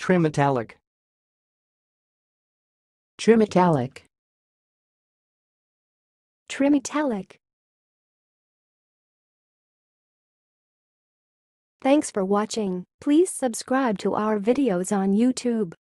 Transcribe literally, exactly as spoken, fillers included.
Trimetallic. Trimetallic. Trimetallic. Thanks for watching. Please subscribe to our videos on YouTube.